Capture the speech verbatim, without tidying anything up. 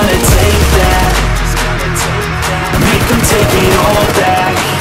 gonna take that, make them take it all back.